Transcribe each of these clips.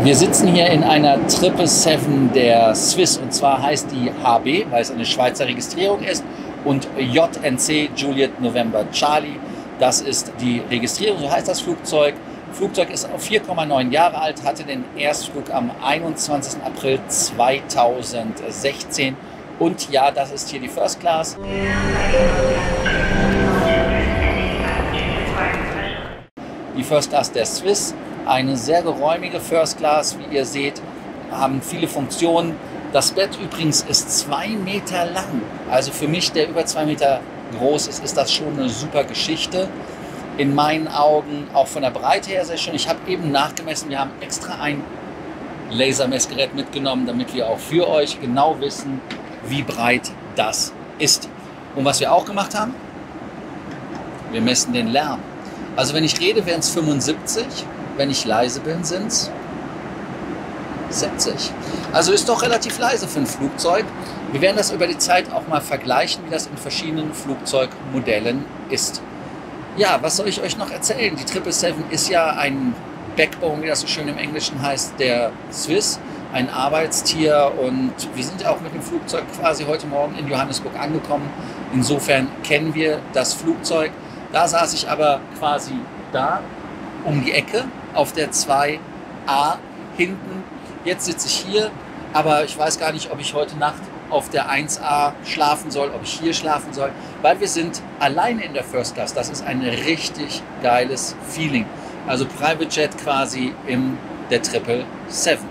Wir sitzen hier in einer 777 der Swiss, und zwar heißt die HB, weil es eine Schweizer Registrierung ist, und JNC, Juliet November Charlie, das ist die Registrierung, so heißt das Flugzeug. Das Flugzeug ist 4,9 Jahre alt, hatte den Erstflug am 21. April 2016 und ja, das ist hier die First Class. Die First Class der Swiss, eine sehr geräumige First Class, wie ihr seht, haben viele Funktionen. Das Bett übrigens ist 2 Meter lang. Also für mich, der über 2 Meter groß ist, ist das schon eine super Geschichte. In meinen Augen auch von der Breite her sehr schön. Ich habe eben nachgemessen, wir haben extra ein Lasermessgerät mitgenommen, damit wir auch für euch genau wissen, wie breit das ist. Und was wir auch gemacht haben, wir messen den Lärm. Also wenn ich rede, wären es 75, wenn ich leise bin, sind es 70. Also ist doch relativ leise für ein Flugzeug. Wir werden das über die Zeit auch mal vergleichen, wie das in verschiedenen Flugzeugmodellen ist. Ja, was soll ich euch noch erzählen? Die 777 ist ja ein Backbone, wie das so schön im Englischen heißt, der Swiss, ein Arbeitstier, und wir sind ja auch mit dem Flugzeug quasi heute Morgen in Johannesburg angekommen. Insofern kennen wir das Flugzeug. Da saß ich aber quasi da um die Ecke auf der 2A hinten. Jetzt sitze ich hier, aber ich weiß gar nicht, ob ich heute Nacht auf der 1A schlafen soll, ob ich hier schlafen soll, weil wir sind alleine in der First Class. Das ist ein richtig geiles Feeling. Also Private Jet quasi in der 777.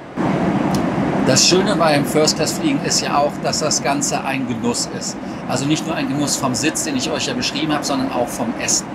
Das Schöne beim First Class Fliegen ist ja auch, dass das Ganze ein Genuss ist. Also nicht nur ein Genuss vom Sitz, den ich euch ja beschrieben habe, sondern auch vom Essen.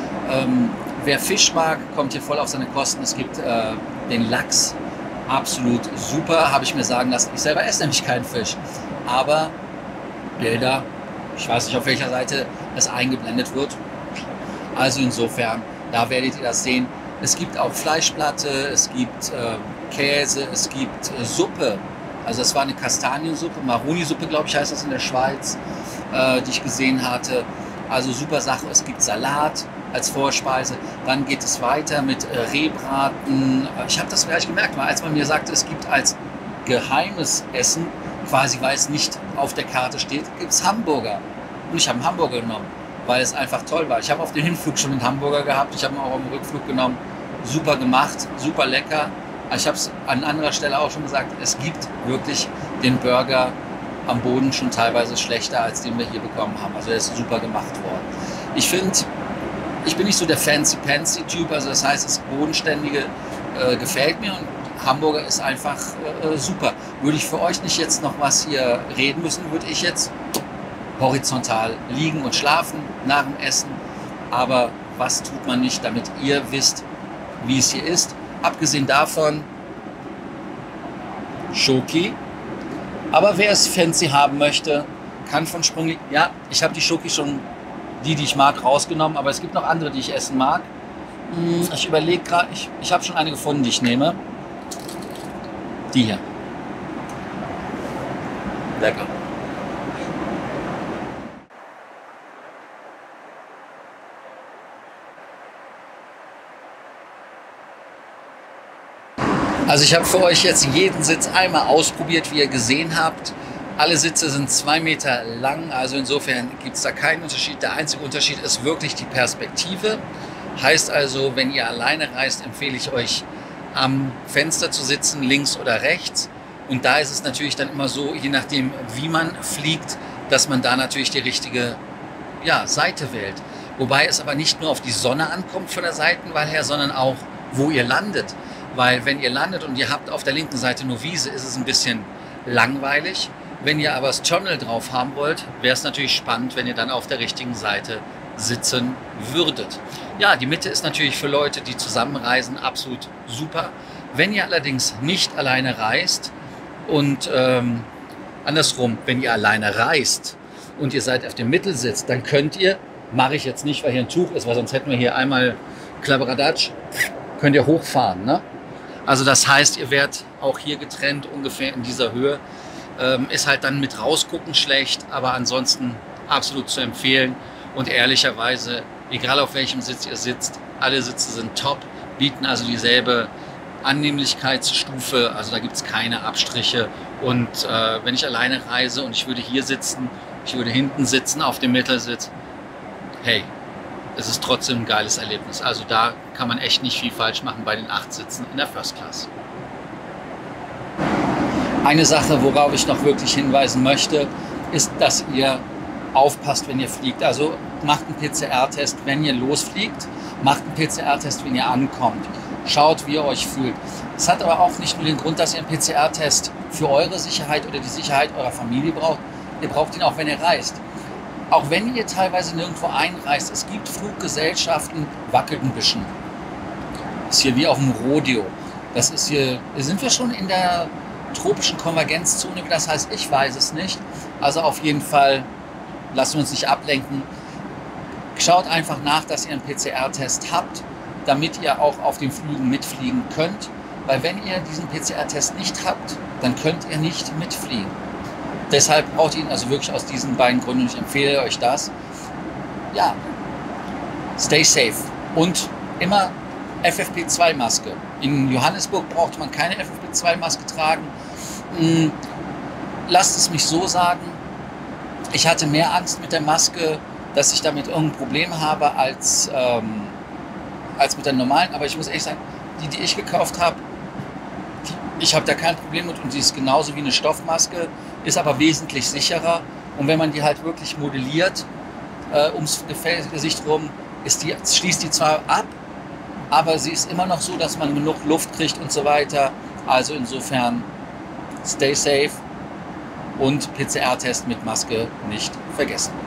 Wer Fisch mag, kommt hier voll auf seine Kosten. Es gibt den Lachs, absolut super, habe ich mir sagen lassen. Ich selber esse nämlich keinen Fisch. Aber Bilder, ich weiß nicht, auf welcher Seite es eingeblendet wird. Also insofern, da werdet ihr das sehen. Es gibt auch Fleischplatte, es gibt Käse, es gibt Suppe. Also das war eine Kastaniensuppe, Maroni-Suppe, glaube ich, heißt das in der Schweiz, die ich gesehen hatte. Also super Sache. Es gibt Salat als Vorspeise. Dann geht es weiter mit Rehbraten. Ich habe das gleich gemerkt, weil als man mir sagte, es gibt als geheimes Essen, quasi weil es nicht auf der Karte steht, gibt es Hamburger. Und ich habe einen Hamburger genommen, weil es einfach toll war. Ich habe auf dem Hinflug schon einen Hamburger gehabt. Ich habe ihn auch am Rückflug genommen. Super gemacht, super lecker. Ich habe es an anderer Stelle auch schon gesagt, es gibt wirklich den Burger am Boden schon teilweise schlechter, als den wir hier bekommen haben. Also er ist super gemacht worden. Ich finde, ich bin nicht so der Fancy-Pancy-Typ, also das heißt, das Bodenständige gefällt mir, und Hamburger ist einfach super. Würde ich für euch nicht jetzt noch was hier reden müssen, würde ich jetzt horizontal liegen und schlafen nach dem Essen. Aber was tut man nicht, damit ihr wisst, wie es hier ist? Abgesehen davon, Schoki. Aber wer es fancy haben möchte, kann von Sprungli... Ja, ich habe die Schoki schon, die ich mag, rausgenommen. Aber es gibt noch andere, die ich essen mag. Ich überlege gerade, ich habe schon eine gefunden, die ich nehme. Die hier. Lecker. Also ich habe für euch jetzt jeden Sitz einmal ausprobiert, wie ihr gesehen habt. Alle Sitze sind 2 Meter lang, also insofern gibt es da keinen Unterschied. Der einzige Unterschied ist wirklich die Perspektive. Heißt also, wenn ihr alleine reist, empfehle ich euch, am Fenster zu sitzen, links oder rechts. Und da ist es natürlich dann immer so, je nachdem wie man fliegt, dass man da natürlich die richtige Seite wählt. Wobei es aber nicht nur auf die Sonne ankommt von der Seitenwahl her, sondern auch, wo ihr landet. Weil wenn ihr landet und ihr habt auf der linken Seite nur Wiese, ist es ein bisschen langweilig. Wenn ihr aber das Channel drauf haben wollt, wäre es natürlich spannend, wenn ihr dann auf der richtigen Seite sitzen würdet. Ja, die Mitte ist natürlich für Leute, die zusammenreisen, absolut super. Wenn ihr allerdings nicht alleine reist und andersrum, wenn ihr alleine reist und ihr seid auf dem Mittelsitz, dann könnt ihr, mache ich jetzt nicht, weil hier ein Tuch ist, weil sonst hätten wir hier einmal Klabberadatsch, könnt ihr hochfahren, ne? Also das heißt, ihr werdet auch hier getrennt, ungefähr in dieser Höhe. Ist halt dann mit rausgucken schlecht, aber ansonsten absolut zu empfehlen. Und ehrlicherweise, egal auf welchem Sitz ihr sitzt, alle Sitze sind top, bieten also dieselbe Annehmlichkeitsstufe, also da gibt es keine Abstriche. Und wenn ich alleine reise und ich würde hier sitzen, ich würde hinten sitzen auf dem Mittelsitz, hey, es ist trotzdem ein geiles Erlebnis. Also da kann man echt nicht viel falsch machen bei den 8 Sitzen in der First Class. Eine Sache, worauf ich noch wirklich hinweisen möchte, ist, dass ihr aufpasst, wenn ihr fliegt. Also macht einen PCR-Test, wenn ihr losfliegt, macht einen PCR-Test, wenn ihr ankommt. Schaut, wie ihr euch fühlt. Es hat aber auch nicht nur den Grund, dass ihr einen PCR-Test für eure Sicherheit oder die Sicherheit eurer Familie braucht. Ihr braucht ihn auch, wenn ihr reist. Auch wenn ihr teilweise nirgendwo einreist, es gibt Fluggesellschaften, wackelt ein bisschen. Das ist hier wie auf dem Rodeo. Das ist hier, sind wir schon in der tropischen Konvergenzzone, wie das heißt, ich weiß es nicht. Also auf jeden Fall lassen wir uns nicht ablenken. Schaut einfach nach, dass ihr einen PCR-Test habt, damit ihr auch auf den Flügen mitfliegen könnt. Weil wenn ihr diesen PCR-Test nicht habt, dann könnt ihr nicht mitfliegen. Deshalb braucht ihr ihn also wirklich aus diesen beiden Gründen. Ich empfehle euch das. Ja, stay safe und immer FFP2-Maske. In Johannesburg braucht man keine FFP2-Maske tragen. Lasst es mich so sagen, ich hatte mehr Angst mit der Maske, dass ich damit irgendein Problem habe, als mit der normalen. Aber ich muss ehrlich sagen, die ich gekauft habe, ich habe da kein Problem mit und die ist genauso wie eine Stoffmaske, ist aber wesentlich sicherer. Und wenn man die halt wirklich modelliert, ums Gesicht rum, schließt die zwar ab, aber sie ist immer noch so, dass man genug Luft kriegt und so weiter. Also insofern, stay safe und PCR-Test mit Maske nicht vergessen.